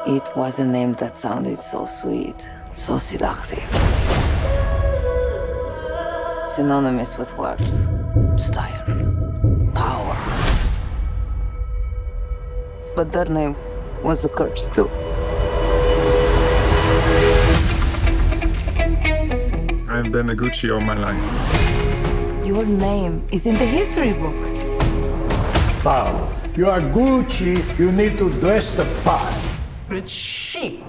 It was a name that sounded so sweet, so seductive. Synonymous with worth, style, power. But that name was a curse too. I've been a Gucci all my life. Your name is in the history books. Paolo, you are Gucci, you need to dress the part. It's chic.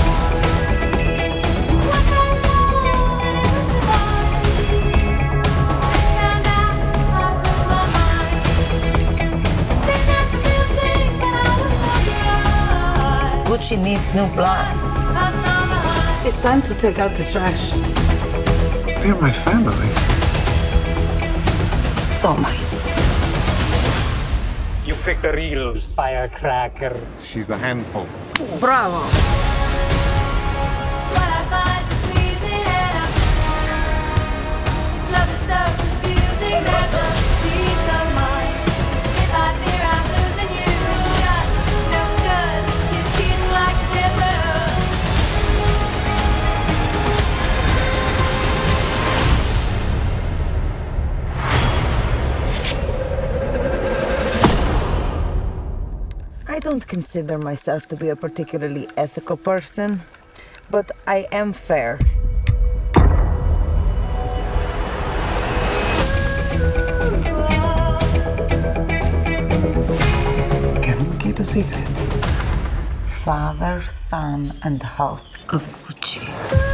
Gucci needs new blood. It's time to take out the trash. They're my family. So am I. You picked a real firecracker. She's a handful. Bravo. I don't consider myself to be a particularly ethical person, but I am fair. Can you keep a secret? Father, son, and house of Gucci.